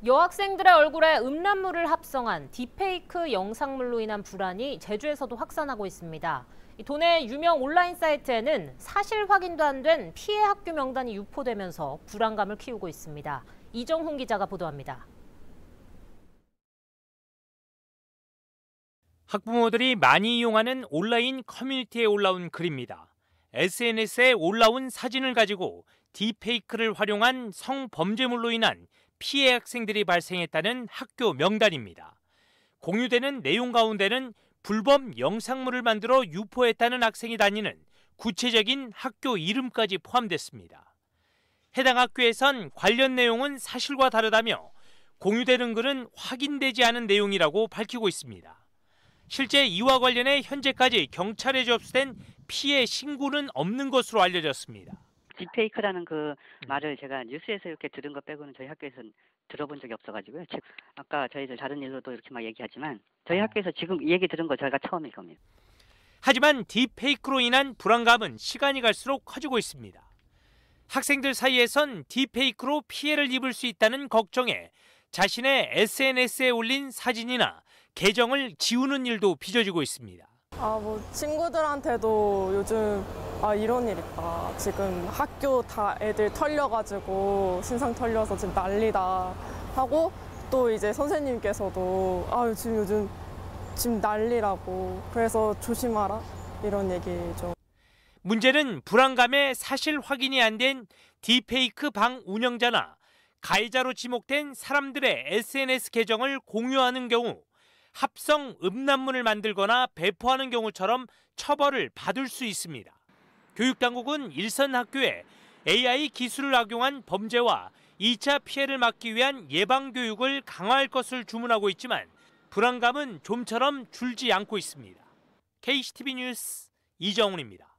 여학생들의 얼굴에 음란물을 합성한 딥페이크 영상물로 인한 불안이 제주에서도 확산하고 있습니다. 도내 유명 온라인 사이트에는 사실 확인도 안 된 피해 학교 명단이 유포되면서 불안감을 키우고 있습니다. 이정훈 기자가 보도합니다. 학부모들이 많이 이용하는 온라인 커뮤니티에 올라온 글입니다. SNS에 올라온 사진을 가지고 딥페이크를 활용한 성범죄물로 인한 피해 학생들이 발생했다는 학교 명단입니다. 공유되는 내용 가운데는 불법 영상물을 만들어 유포했다는 학생이 다니는 구체적인 학교 이름까지 포함됐습니다. 해당 학교에선 관련 내용은 사실과 다르다며 공유되는 글은 확인되지 않은 내용이라고 밝히고 있습니다. 실제 이와 관련해 현재까지 경찰에 접수된 피해 신고는 없는 것으로 알려졌습니다. 딥페이크라는 그 말을 제가 뉴스에서 이렇게 들은 것 빼고는 저희 학교에서는 들어본 적이 없어가지고요. 아까 저희들 다른 일로도 이렇게 막 얘기하지만 저희 학교에서 지금 이 얘기 들은 거 저희가 처음일 겁니다. 하지만 딥페이크로 인한 불안감은 시간이 갈수록 커지고 있습니다. 학생들 사이에선 딥페이크로 피해를 입을 수 있다는 걱정에 자신의 SNS에 올린 사진이나 계정을 지우는 일도 빚어지고 있습니다. 친구들한테도 요즘 이런 일 있다. 지금 학교 다 애들 털려가지고 신상 털려서 지금 난리다 하고 또 이제 선생님께서도 지금 난리라고 그래서 조심하라 이런 얘기죠. 문제는 불안감에 사실 확인이 안 된 딥페이크 방 운영자나 가해자로 지목된 사람들의 SNS 계정을 공유하는 경우 합성 음란물을 만들거나 배포하는 경우처럼 처벌을 받을 수 있습니다. 교육당국은 일선 학교에 AI 기술을 악용한 범죄와 2차 피해를 막기 위한 예방교육을 강화할 것을 주문하고 있지만 불안감은 좀처럼 줄지 않고 있습니다. KCTV 뉴스 이정훈입니다.